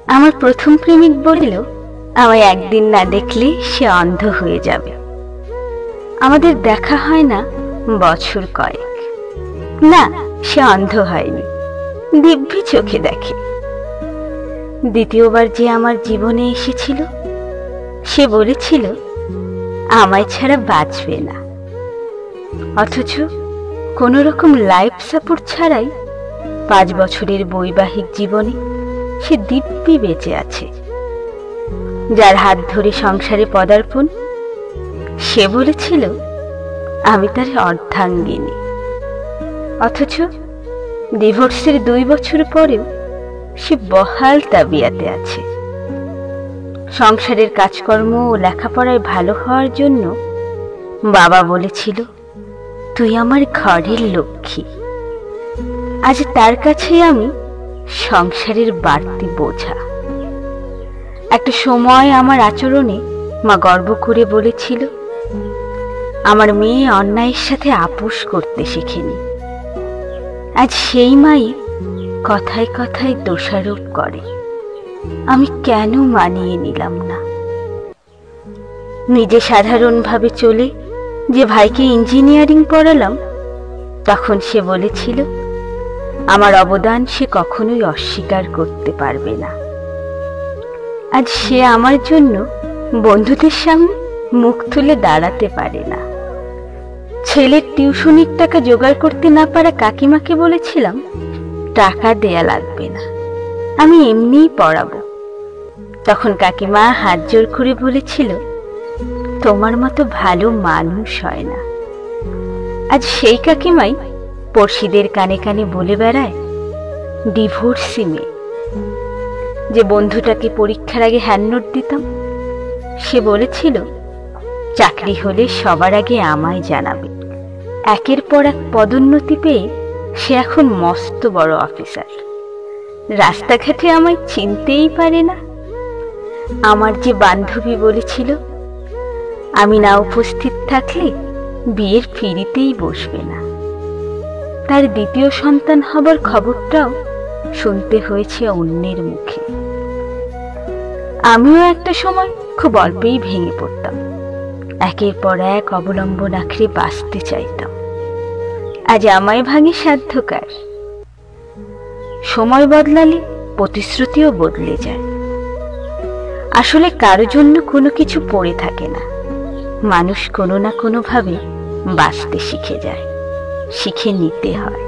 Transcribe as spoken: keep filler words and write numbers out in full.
আমার প্রথম প্রেমিক বলিল আমায় একদিন না দেখলে সে অন্ধ হয়ে যাবে। আমাদের দেখা হয় না বছর কয়েক। না, সে অন্ধ হয়নি, দিব্যি চোখে দেখে। দ্বিতীয়বার যে আমার জীবনে এসেছিল সে বলেছিল আমায় ছাড়া বাঁচবে না, অথচ কোনো রকম লাইফ সাপোর্ট ছাড়াই পাঁচ বছরের বৈবাহিক জীবনে সে দিব্যি বেঁচে আছে। যার হাত ধরে সংসারে পদার্পণ, সে বলেছিল আমি তার অর্ধাঙ্গিনী, অথচ ডিভোর্সের দুই বছর পরেও সে বহাল তাবিয়াতে আছে। সংসারের কাজকর্ম ও লেখাপড়ায় ভালো হওয়ার জন্য বাবা বলেছিল তুই আমার ঘরের লক্ষ্মী। আজ তার কাছে আমি সংসারের বাড়তি বোঝা। একটা সময় আমার আচরণে মা গর্ব করে বলেছিল আমার মেয়ে অন্যায়ের সাথে আপোষ করতে শেখেনি। আজ সেই মাই কথায় কথায় দোষারোপ করে। আমি কেন মানিয়ে নিলাম না? নিজে সাধারণভাবে চলে যে ভাইকে ইঞ্জিনিয়ারিং পড়ালাম, তখন সে বলেছিল আমার অবদান সে কখনোই অস্বীকার করতে পারবে না। আজ সে আমার জন্য বন্ধুদের সামনে মুখ তুলে দাঁড়াতে পারে না। ছেলের টিউশনির টাকা জোগাড় করতে না পারা কাকিমাকে বলেছিলাম টাকা দেয়া লাগবে না, আমি এমনিই পড়াবো। তখন কাকিমা হাত জোর করে বলেছিল তোমার মতো ভালো মানুষ হয় না। আজ সেই কাকিমাই পড়শিদের কানে কানে বলে বেড়ায় ডিভোর্সি মেয়ে। যে বন্ধুটাকে পরীক্ষার আগে হ্যান্ডনোট দিতাম, সে বলেছিল চাকরি হলে সবার আগে আমায় জানাবে। একের পর এক পদোন্নতি পেয়ে সে এখন মস্ত বড় অফিসার। রাস্তাঘাটে আমায় চিনতেই পারে না। আমার যে বান্ধবী বলেছিল আমি না উপস্থিত থাকলে বিয়ের ফিরিতেই বসবে না, তার দ্বিতীয় সন্তান হবার খবরটাও শুনতে হয়েছে অন্যের মুখে। আমিও একটা সময় খুব অল্পেই ভেঙে পড়তাম। একের পর এক অবলম্বন আঁকড়ে বাঁচতে চাইতাম। আজ আমায় ভাঙে সাধ্যকার। সময় বদলালে প্রতিশ্রুতিও বদলে যায়। আসলে কারো জন্য কোনো কিছু পড়ে থাকে না। মানুষ কোনো না কোনো ভাবে বাঁচতে শিখে যায়, শিখে নিতে হয়।